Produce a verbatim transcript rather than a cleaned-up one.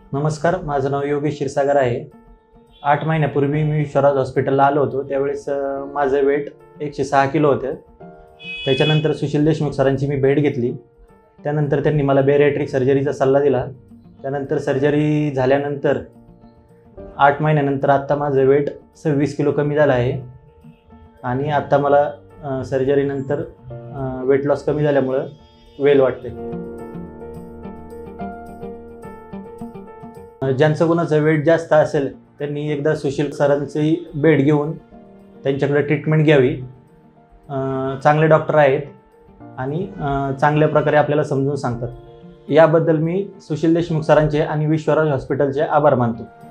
नमस्कार, माझं नाव योगेश क्षीरसागर आहे. आठ महिन्यापूर्वी मी विश्वराज हॉस्पिटलला आलो होतो. त्यावेळेस अ, माझं वेट एकशे सहा किलो होतं. त्याच्यानंतर सुशील देशमुख सरांची मी भेट घेतली. त्यानंतर त्यांनी मला बेरिएट्रिक सर्जरीचा सल्ला दिला. त्यानंतर सर्जरी झाल्यानंतर आठ महिन्यानंतर आत्ता माझं वेट सव्वीस किलो कमी झालं आहे आणि आत्ता मला अ, सर्जरीनंतर अ, वेट लॉस कमी झाल्यामुळं वेल वाटते. ज्यांचं कोणाचं वेट जास्त असेल त्यांनी एकदा सुशील सरांची भेट घेऊन त्यांच्याकडे ट्रीटमेंट घ्यावी. चांगले डॉक्टर आहेत आणि चांगल्या प्रकारे आपल्याला समजून सांगतात. याबद्दल मी सुशील देशमुख सरांचे आणि विश्वराज हॉस्पिटलचे आभार मानतो.